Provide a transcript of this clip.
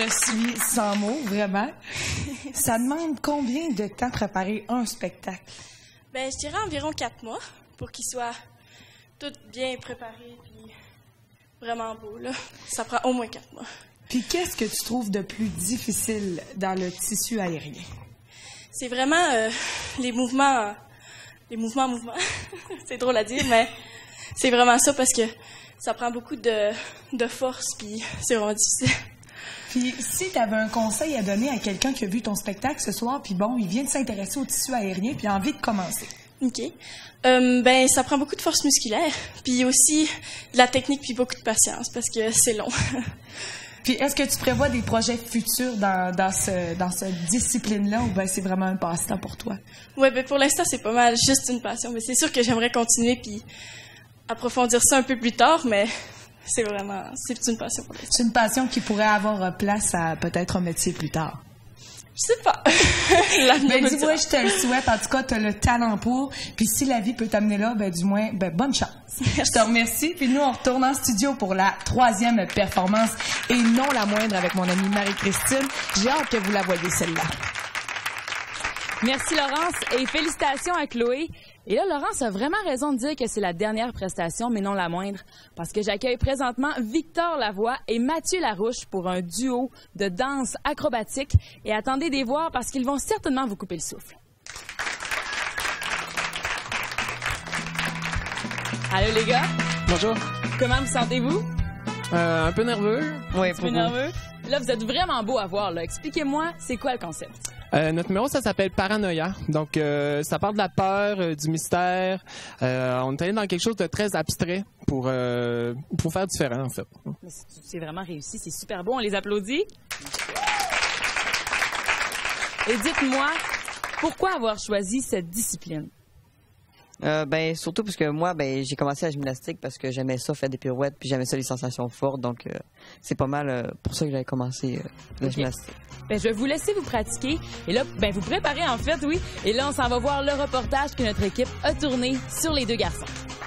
Je suis sans mots, vraiment. Ça demande combien de temps préparer un spectacle? Ben, je dirais environ 4 mois pour qu'il soit tout bien préparé puis vraiment beau, là. Ça prend au moins 4 mois. Puis qu'est-ce que tu trouves de plus difficile dans le tissu aérien? C'est vraiment les mouvements. C'est drôle à dire, mais c'est vraiment ça parce que ça prend beaucoup de force puis c'est vraiment difficile. Puis si tu avais un conseil à donner à quelqu'un qui a vu ton spectacle ce soir, puis bon, il vient de s'intéresser au tissu aérien puis a envie de commencer. OK. Ben, ça prend beaucoup de force musculaire, puis aussi de la technique puis beaucoup de patience parce que c'est long. Puis est-ce que tu prévois des projets futurs dans cette discipline-là ou bien c'est vraiment un passe-temps pour toi? Ouais, ben pour l'instant, c'est pas mal juste une passion, mais c'est sûr que j'aimerais continuer puis approfondir ça un peu plus tard, mais c'est une passion pour l'instant. C'est une passion qui pourrait avoir place à peut-être un métier plus tard. Je sais pas. Ben, dis-moi, je te le souhaite. En tout cas, tu as le talent pour. Puis si la vie peut t'amener là, ben du moins, ben bonne chance. Merci. Je te remercie. Puis nous, on retourne en studio pour la 3e performance et non la moindre avec mon amie Marie-Christine. J'ai hâte que vous la voyez, celle-là. Merci Laurence et félicitations à Chloé. Et là, Laurence a vraiment raison de dire que c'est la dernière prestation, mais non la moindre, parce que j'accueille présentement Victor Lavoie et Mathieu Larouche pour un duo de danse acrobatique. Et attendez de les voir parce qu'ils vont certainement vous couper le souffle. Allô les gars. Bonjour. Comment vous sentez-vous? Un peu nerveux. Oui, un peu nerveux. Là, vous êtes vraiment beau à voir. Là. Expliquez-moi, c'est quoi le concept? Notre numéro, ça s'appelle Paranoia. Donc, ça part de la peur, du mystère. On est allé dans quelque chose de très abstrait pour faire différent, en fait. C'est vraiment réussi. C'est super beau. On les applaudit. Et dites-moi, pourquoi avoir choisi cette discipline? Ben surtout parce que moi, ben j'ai commencé la gymnastique parce que j'aimais ça, faire des pirouettes, puis j'aimais ça, les sensations fortes. Donc, c'est pas mal pour ça que j'avais commencé la gymnastique. Ben, je vais vous laisser vous pratiquer. Et là, ben vous préparez en fait, oui. Et là, on s'en va voir le reportage que notre équipe a tourné sur les deux garçons.